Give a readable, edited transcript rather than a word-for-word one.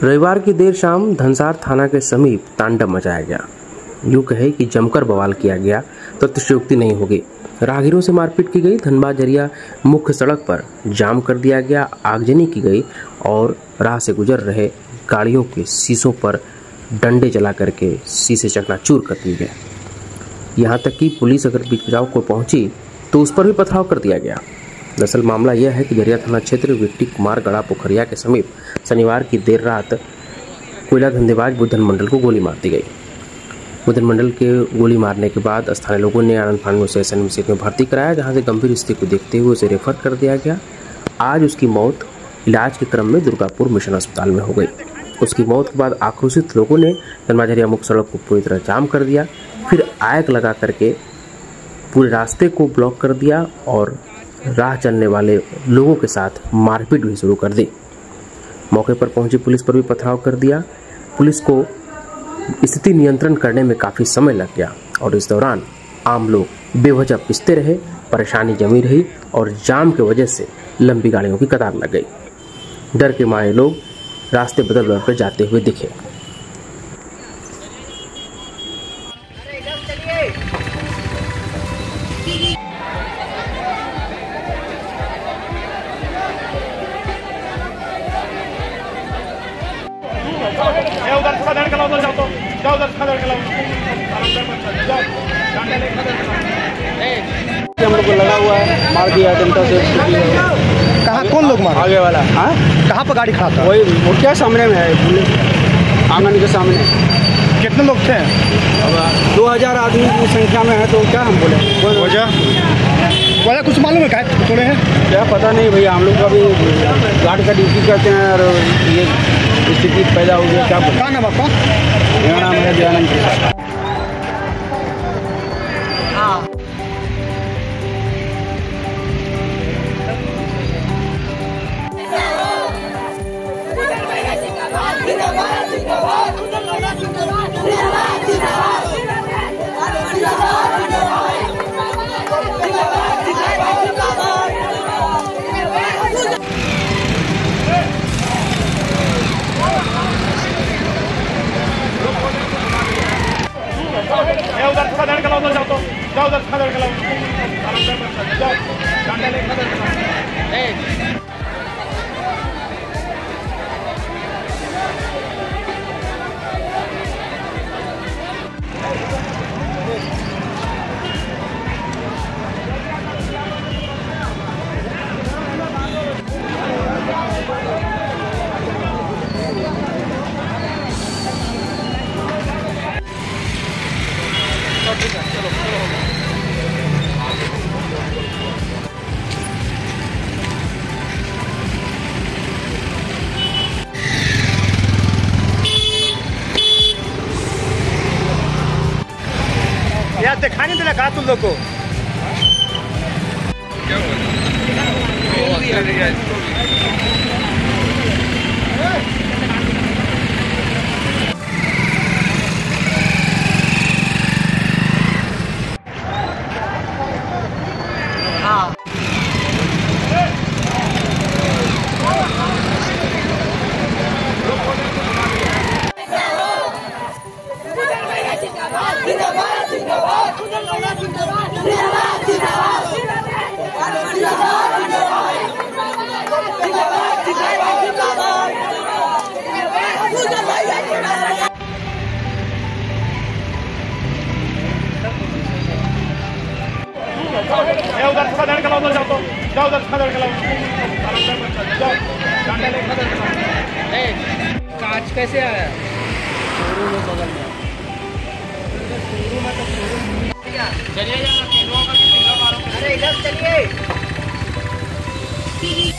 रविवार की देर शाम धनसार थाना के समीप तांडव मचाया गया। यूं कहे कि जमकर बवाल किया गया तो अतिशयोक्ति नहीं होगी। राहगीरों से मारपीट की गई, धनबाद जरिया मुख्य सड़क पर जाम कर दिया गया, आगजनी की गई और राह से गुजर रहे गाड़ियों के शीशों पर डंडे चला करके शीशे चकनाचूर कर दिए गए। यहाँ तक कि पुलिस अगर बीच बचाव को पहुंची तो उस पर भी पथराव कर दिया गया। दरअसल मामला यह है कि झरिया थाना क्षेत्र विट्टी कुमार गड़ा पोखरिया के समीप शनिवार की देर रात कोयला धंधेबाज बुद्धन मंडल को गोली मार दी गई। बुद्धन मंडल के गोली मारने के बाद स्थानीय लोगों ने आनंद फानगो से SNMC में भर्ती कराया, जहां से गंभीर स्थिति को देखते हुए उसे रेफर कर दिया गया। आज उसकी मौत इलाज के क्रम में दुर्गापुर मिशन अस्पताल में हो गई। उसकी मौत के बाद आक्रोशित लोगों ने धनबाद जरिया मुख्य सड़क को पूरी तरह जाम कर दिया, फिर आग लगा करके पूरे रास्ते को ब्लॉक कर दिया और राह चलने वाले लोगों के साथ मारपीट भी शुरू कर दी। मौके पर पहुंची पुलिस पर भी पथराव कर दिया। पुलिस को स्थिति नियंत्रण करने में काफ़ी समय लग गया और इस दौरान आम लोग बेवजह पिसते रहे, परेशानी जमी रही और जाम की वजह से लंबी गाड़ियों की कतार लग गई। डर के मारे लोग रास्ते बदल बदल कर जाते हुए दिखे। उधर थोड़ा धड़ कलाओ, जाओ तो जाओ, उधर थोड़ा धड़ कलाओ, जाओ डंडा लेकर हम लोग को लगा हुआ है, मार दिया जनता से। कहाँ कौन लोग मारे? आगे वाला। हाँ, कहाँ पर गाड़ी खड़ा था? वही वो क्या सामने में है, आंगन के सामने। कितने लोग थे? 2000 आदमी की संख्या में है, तो क्या हम बोले। वजह कुछ मालूम है? क्या थोड़े हैं क्या पता नहीं भैया, हम लोग अभी गार्ड का ड्यूटी करते हैं और ये स्थिति पैदा हो गया। क्या कहाँ नाम आपका? मेरा नाम है दयानंद प्रसाद। उधर थोड़ा धड़ कलाओ, जाओ तो जाओ, उधर थोड़ा धड़ कलाओ, जाओ डंडा लेकर यार दिखाने देना कहा तुम लोग को। उधर थोड़ा धड़ कलाओ, जाओ तो जाओ, उधर थोड़ा धड़ कलाओ, जाओ डंडा लेकर कांच कैसे आया? शोरूम में बगल में। चलिए जाना, केंद्रों का मारो। अरे इधर चलिए।